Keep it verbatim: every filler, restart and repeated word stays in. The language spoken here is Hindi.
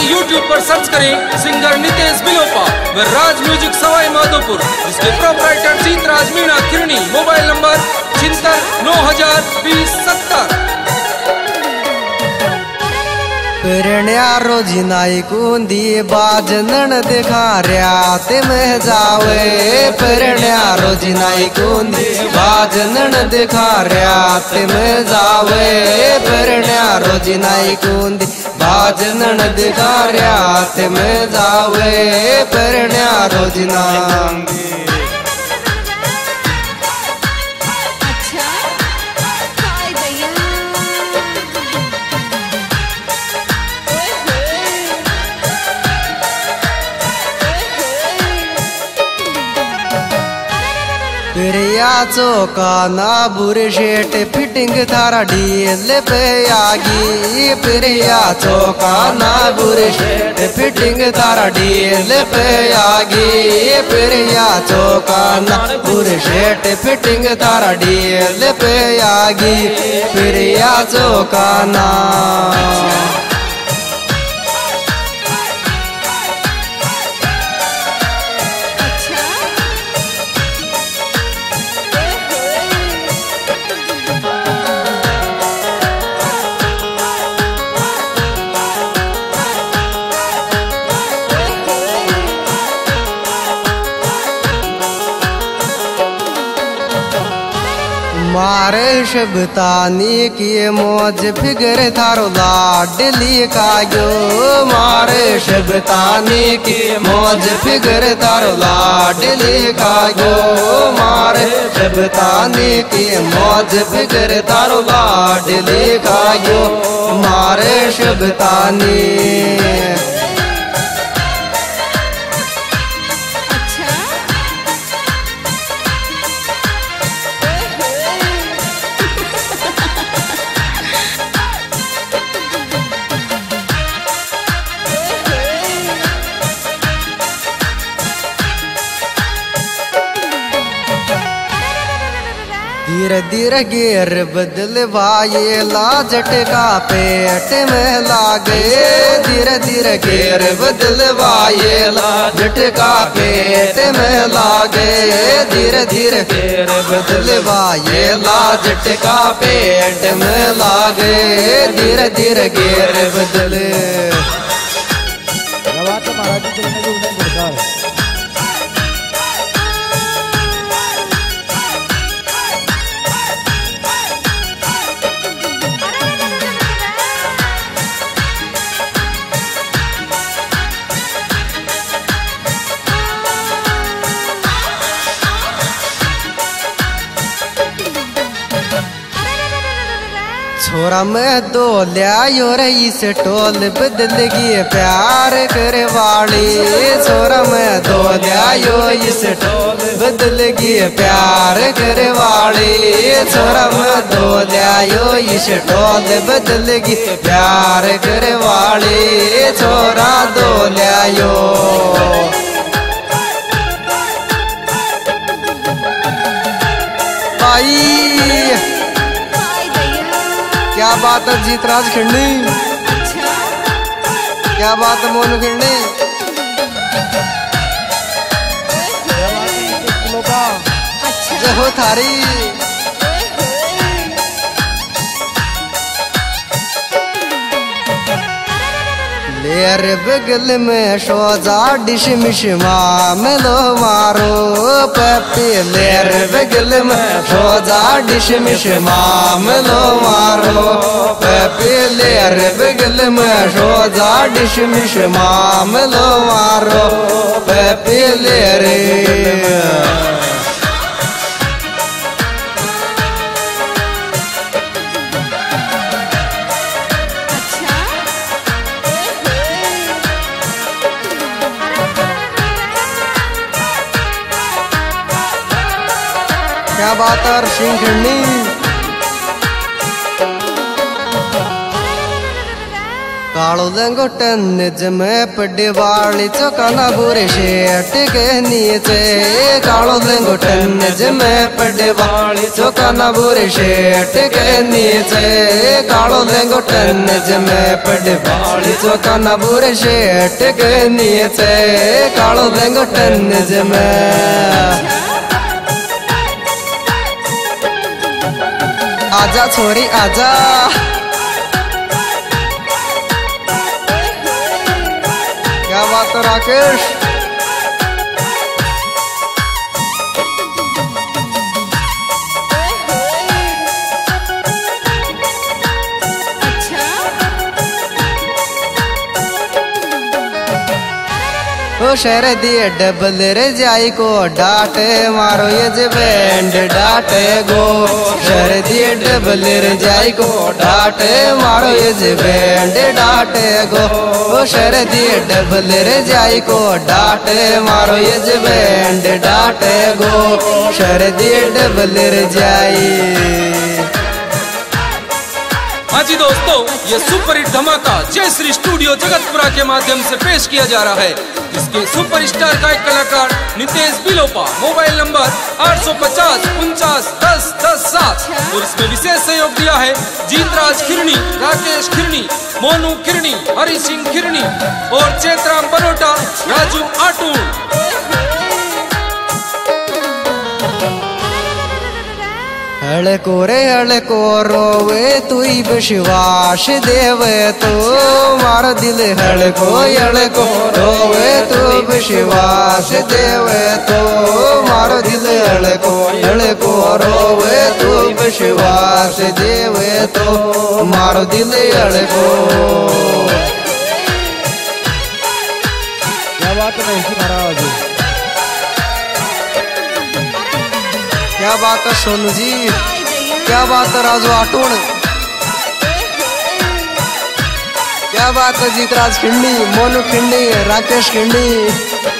यूट्यूब पर सर्च करें सिंगर नितेश बिलोपा व राज म्यूजिक सवाई माधोपुर, जिसके proprietor Jeetraj Meena Khirni. Mobile number छिहत्तर नौ हजार बीस सत्तर। पिरण्या रोजी नाई कुंदी बाजनन दिखा रात में जावे। पिरण्या रोजी नाई कुंदी बाजनन दिखा रात में जावे। पिरण्या रोजी नाई कुंदी बाजनन दिखा रात में जावे। पिरण्या रोजी नाई पिरिया चौका ना बुरे शेट फिटिंग थारा ढील पे आगी। पिरिया चौका ना बुरे शेट फिटिंग थारा ढील पे आगी। पिरिया चौका ना बुरे शेट फिटिंग थारा ढील पे आगी। पिरिया चौका ना मारे शबतानी की मौज फिगर थारो लाडली कायो। मारे शबतानी की मौज फिगर थारो लाडली कायो। मारे शबतानी की मौज फिगर थारो लाडली कायो। मारे शबतानी धीरे धीरे गेर बदलवाए लाजट का पेट में लागे। धीरे धीरे गेर बदलवाए लाजट का पेट में लागे। धीरे धीरे गेर बदलवाए लाजट का पेट में लागे। धीरे धीरे गेर बदले छोरा में दो लिया रही से टोल बदल गई प्यार करे वाली। छोरा में दो लिया इस टोल बदल गई प्यार करे वाली। छोरा में दो लिया इस टोल बदल गई प्यार करे वाली। छोरा दो लिया भाई। क्या बात है जीतराज खिंडी, क्या बात है मोनू खिंडी। जय हो थारी। लेर बगल में शोजा डिश मिश मामलो मारो पपी। लेर बगल में शोजा डिश मिश मामलो मारो पपी। लेर बगल में शोजा डिश मिश मामलो मारो पपी। लेर क्या बात है सिंह खिंडी। कालो लंगोटन निज में पड़वाली चौकाना बुरे शेट के नीचे कालो लंगोटन निज में पड़वाली चौकाना बुरे शेट के नीचे कालो लंगोटन निज में पड़वाली चौकाना बुरे शेट के नीचे कालो लंगोटन निज में। आजा छोरी आजा क्या बात है राकेश। ओ शहर दिए डबल रे जाई को डाटे मारो ये जे बैंड डाटे गो शहर दिए डबल रे जाई को डाटे मारो ये जे बैंड डाटे गो ओ शहर दिए डबल रे जाई को डाटे मारो ये जे बैंड डाटे गो शहर दिए डबल रे जाई। हाँ जी दोस्तों, ये सुपर हिट धमाका जय श्री स्टूडियो जगतपुरा के माध्यम से पेश किया जा रहा है, जिसके सुपरस्टार गायक कलाकार नितेश बिलोपा। मोबाइल नंबर आठ सौ पचास उनचास दस दस सात। और इसमें विशेष सहयोग दिया है जीतराज खिरनी, राकेश खिरनी, मोनू खिरनी, हरि सिंह खिरनी और चेतराम बनोटा, राजू आटू। हड़को रे हड़को रोवे तू ही विश्वास देवे तो मार दिल हड़को हड़को रोवे तू विश्वास देवे तो मार दिल हड़को हड़को रोवे तू विश्वास देवे तो मार दिल हड़को। क्या बात है महाराज, क्या बात है सोनू जी, क्या बात है राजू आटूण, क्या बात है जीतराज खिंडी, मोनू खिंडी, राकेश खिंडी।